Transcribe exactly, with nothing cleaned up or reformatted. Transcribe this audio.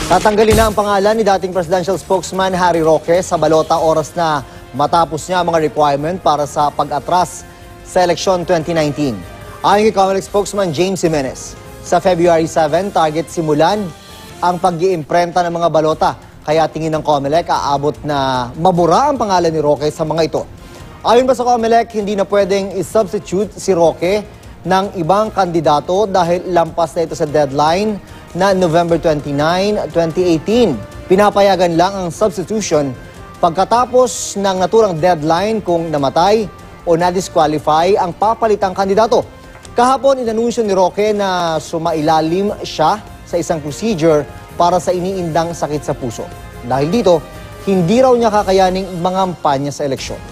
Tatanggalin na ang pangalan ni dating presidential spokesman Harry Roque sa balota oras na matapos niya ang mga requirement para sa pag-atras sa eleksyon twenty nineteen. Ayon kay Comelec spokesman James Jimenez, sa February seven, target simulan ang pag-iimprenta ng mga balota. Kaya tingin ng Comelec, aabot na mabura ang pangalan ni Roque sa mga ito. Ayon pa sa Comelec, hindi na pwedeng i-substitute si Roque ng ibang kandidato dahil lampas na ito sa deadline na November twenty-nine, twenty eighteen. Pinapayagan lang ang substitution pagkatapos ng naturang deadline kung namatay o na-disqualify ang papalitang kandidato. Kahapon, inanunsyo ni Roque na sumailalim siya sa isang procedure para sa iniindang sakit sa puso. Dahil dito, hindi raw niya kakayaning mangampanya sa eleksyon.